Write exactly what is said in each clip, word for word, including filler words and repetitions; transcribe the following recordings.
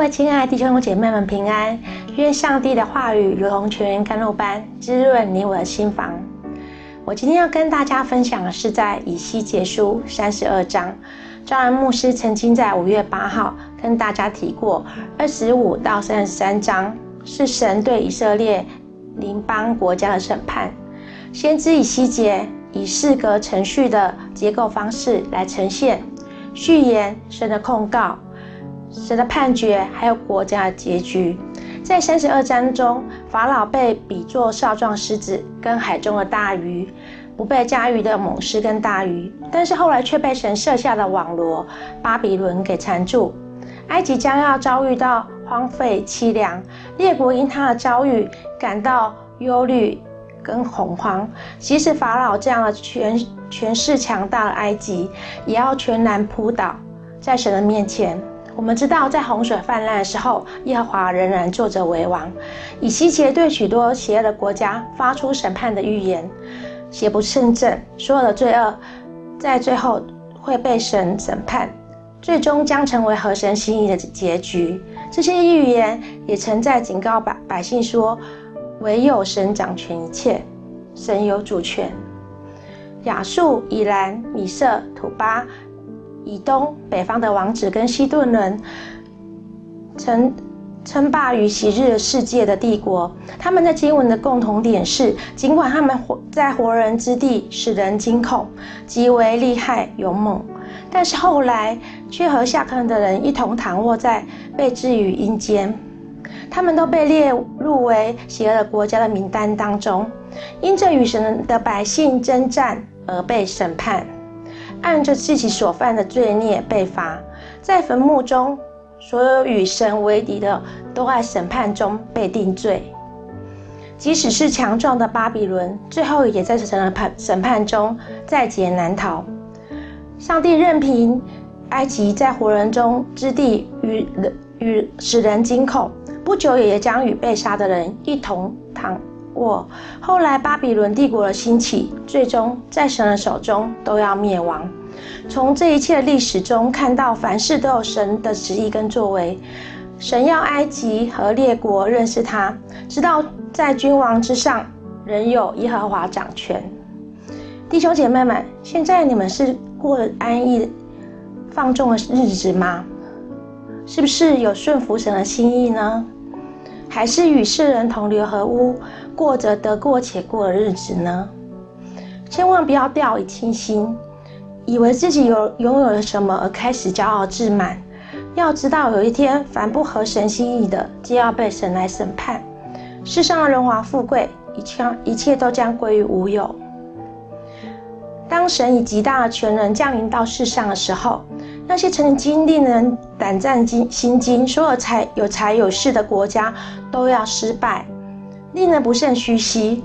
位亲爱的弟兄姐妹们平安，愿上帝的话语如同泉源甘露般滋润你我的心房。我今天要跟大家分享的是在以西结书三十二章。赵安牧师曾经在五月八号跟大家提过，二十五到三十三章是神对以色列邻邦国家的审判。先知以西结以四个程序的结构方式来呈现序言、神的控告、神的判决，还有国家的结局。在三十二章中，法老被比作少壮狮子跟海中的大鱼，不被驾驭的猛狮跟大鱼，但是后来却被神设下的网罗巴比伦给缠住。埃及将要遭遇到荒废凄凉，列国因他的遭遇感到忧虑跟恐慌。即使法老这样的权权势强大的埃及，也要全然扑倒在神的面前。我们知道，在洪水泛滥的时候，耶和华仍然坐着为王。以西结对许多邪恶的国家发出审判的预言，邪不胜正，所有的罪恶在最后会被神审判，最终将成为合神心意的结局。这些预言也曾在警告百百姓说，唯有神掌权一切，神有主权。亚述、以兰、米色、土巴、以东北方的王子跟西顿人曾称霸于昔日世界的帝国。他们在经文的共同点是，尽管他们在活人之地使人惊恐，极为厉害勇猛，但是后来却和下坑的人一同躺卧在被置于阴间。他们都被列入为邪恶的国家的名单当中，因着与神的百姓征战而被审判，按着自己所犯的罪孽被罚。在坟墓中，所有与神为敌的都在审判中被定罪。即使是强壮的巴比伦，最后也在神的审判中在劫难逃。上帝任凭埃及在活人中之地与与使人惊恐，不久也将与被杀的人一同躺卧。后来巴比伦帝国的兴起，最终在神的手中都要灭亡。从这一切的历史中看到，凡事都有神的旨意跟作为。神要埃及和列国认识他，知道在君王之上仍有耶和华掌权。弟兄姐妹们，现在你们是过得安逸放纵的日子吗？是不是有顺服神的心意呢？还是与世人同流合污，过着得过且过的日子呢？千万不要掉以轻心，以为自己有拥有了什么而开始骄傲自满。要知道，有一天凡不合神心意的，皆要被神来审判。世上的荣华富贵，一切一切都将归于无有。当神以极大的权能降临到世上的时候，那些曾经令人胆战心惊、所有财有财有势的国家都要失败，令人不胜唏嘘。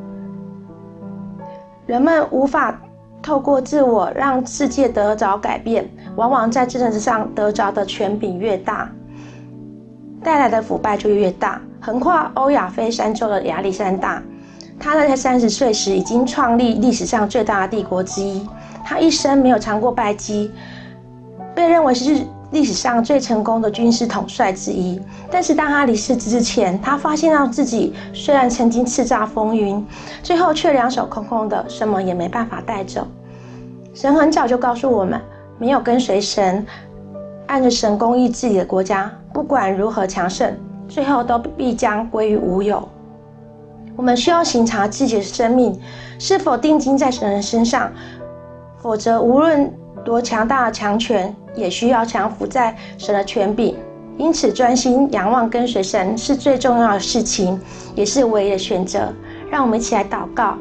人们无法透过自我让世界得着改变，往往在政治上得着的权柄越大，带来的腐败就越大。横跨欧亚非三洲的亚历山大，他在三十岁时已经创立历史上最大的帝国之一，他一生没有尝过败绩，被认为是历史上最成功的军事统帅之一。但是当他离世之前，他发现到自己虽然曾经叱咤风云，最后却两手空空的，什么也没办法带走。神很早就告诉我们，没有跟随神，按着神公义治理的国家，不管如何强盛，最后都必将归于无有。我们需要省察自己的生命是否定睛在神的身上，否则无论多强大的强权，也需要降服在神的权柄。因此专心仰望跟随神是最重要的事情，也是唯一的选择。让我们一起来祷告。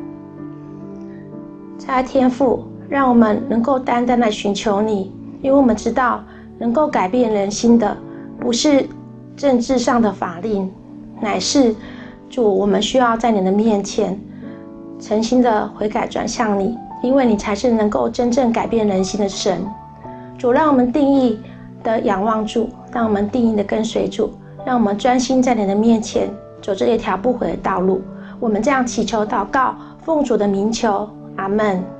亲爱的天父，让我们能够单单来寻求你，因为我们知道能够改变人心的不是政治上的法令，乃是主，我们需要在你的面前诚心的悔改转向你，因为你才是能够真正改变人心的神。主，让我们定义的仰望主，让我们定义的跟随主，让我们专心在你的面前走这一条不悔的道路。我们这样祈求祷告，奉主的名求，阿们。